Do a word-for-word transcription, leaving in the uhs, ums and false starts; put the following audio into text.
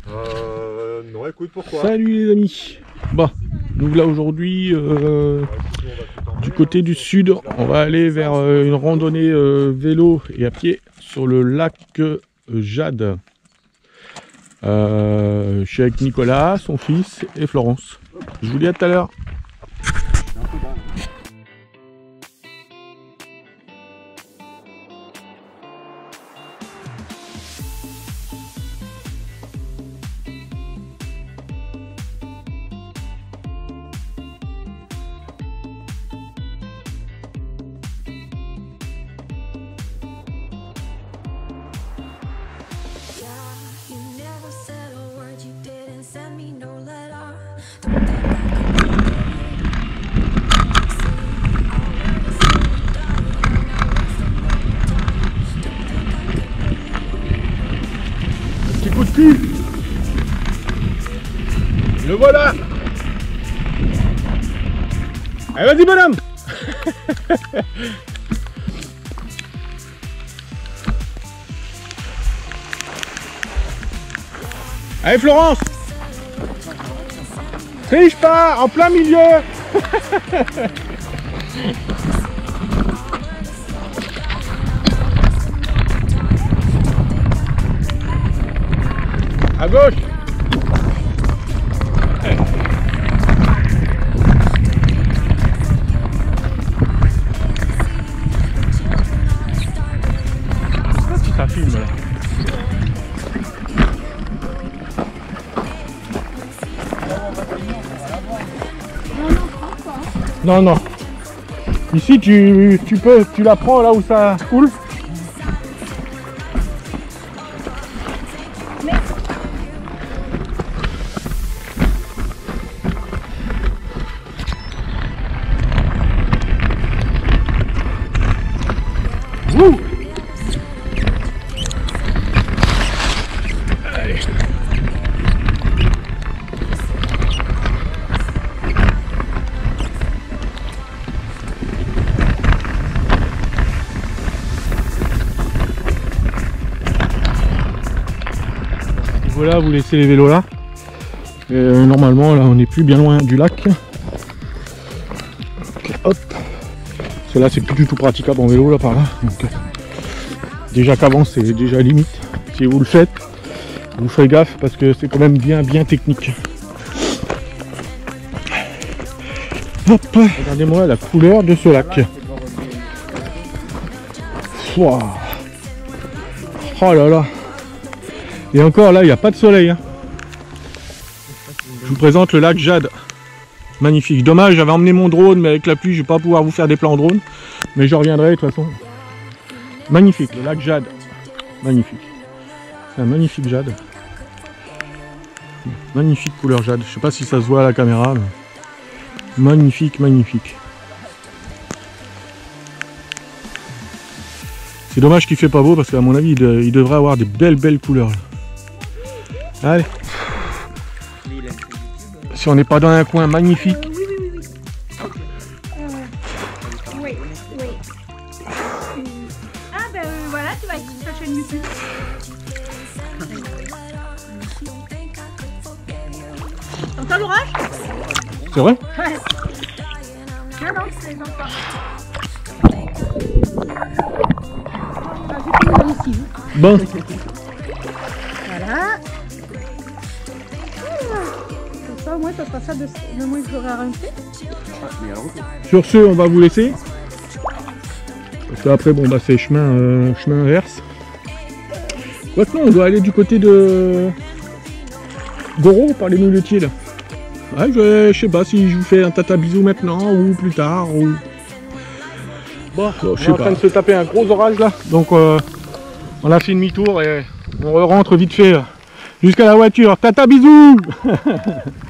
Euh... Non, écoute, pourquoi? Salut les amis. Bon, nous là aujourd'hui, euh, du côté du sud, on va aller vers euh, une randonnée euh, vélo et à pied sur le lac euh, Jade. Euh, je suis avec Nicolas, son fils et Florence. Je vous dis à tout à l'heure. Petit coup de cul. Le voilà. Allez, vas-y bonhomme. Allez Florence. Triche pas, en plein milieu. À gauche. Pourquoi tu t'as filmé là? Non, non. Ici, tu, tu peux, tu la prends là où ça coule. Ouh. Allez. Voilà, vous laissez les vélos là. Et euh, normalement, là, on n'est plus bien loin du lac. Okay, hop. Parce que là, c'est plus du tout praticable en vélo là par là. Donc, euh, déjà qu'avant, c'est déjà limite. Si vous le faites, vous ferez gaffe parce que c'est quand même bien, bien technique. Hop. Regardez-moi la couleur de ce lac. Wow. Oh là là. Et encore là, il n'y a pas de soleil. Hein. Je vous présente le lac Jade. Magnifique. Dommage, j'avais emmené mon drone, mais avec la pluie, je ne vais pas pouvoir vous faire des plans drone. Mais je reviendrai de toute façon. Magnifique, le lac Jade. Magnifique. C'est un magnifique Jade. Magnifique couleur Jade. Je ne sais pas si ça se voit à la caméra. Mais... Magnifique, magnifique. C'est dommage qu'il ne fait pas beau parce qu'à mon avis, il, de, il devrait avoir des belles, belles couleurs. Allez. Si on n'est pas dans un coin magnifique. Euh, oui, oui, oui. Euh, oui, oui. Ah ben euh, voilà, tu vas être sur ta chaîne YouTube. T'entends l'orage? C'est vrai? Ouais. Non, non, c'est les enfants. Ah, j'ai pris une ici. Bon. Voilà. Au moins, ça sera ça de le moins que j'aurai à rentrer. Sur ce, on va vous laisser. Parce qu'après, bon, bah, c'est chemin, euh, chemin inverse. Maintenant, on doit aller du côté de Goro par les muletiers là. Ouais, je, je sais pas si je vous fais un tata bisou maintenant ou plus tard. Ou... Bon, bon je suis en train de se taper un gros orage là. Donc, euh, on a fait demi-tour et on rentre vite fait jusqu'à la voiture. Tata bisou.